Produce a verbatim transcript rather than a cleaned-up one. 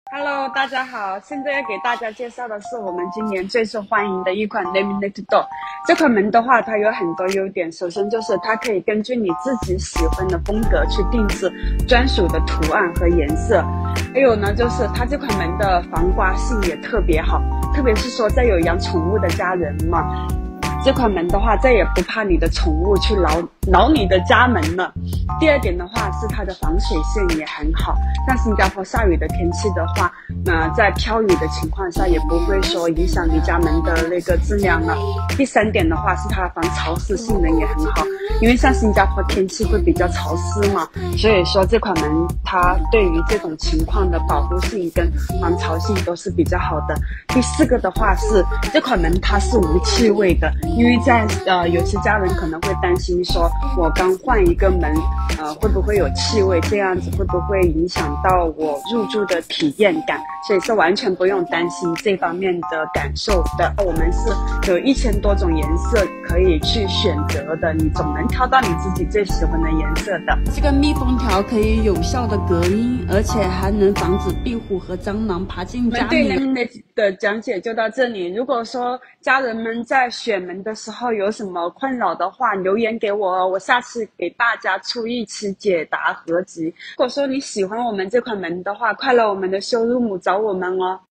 Hello，大家好，现在要给大家介绍的是我们今年最受欢迎的一款 Laminate Door。这款门的话，它有很多优点。首先就是它可以根据你自己喜欢的风格去定制专属的图案和颜色。还有呢，就是它这款门的防刮性也特别好，特别是说在有养宠物的家人嘛，这款门的话，再也不怕你的宠物去挠挠你的家门了。第二点的话是它的防水性也很好，像新加坡下雨的天气的话，呃，在飘雨的情况下也不会说影响你家门的那个质量了。第三点的话是它的防潮湿性能也很好，因为像新加坡天气会比较潮湿嘛，所以说这款门它对于这种情况的保护性跟防潮性都是比较好的。第四个的话是这款门它是无气味的，因为在呃有些家人可能会担心说，我刚换一个门，呃会不会有气味，这样子会不会影响到我入住的体验感，所以是完全不用担心这方面的感受的。我们是有一千多种颜色可以去选择的，你总能挑到你自己最喜欢的颜色的。 这个密封条可以有效的隔音，而且还能防止壁虎和蟑螂爬进家里。 对 Laminate 的讲解就到这里。如果说家人们在选门的时候有什么困扰的话，留言给我哦，我下次给大家出一期解答合集。如果说你喜欢我们这款门的话，快来我们的修路姆找我们哦。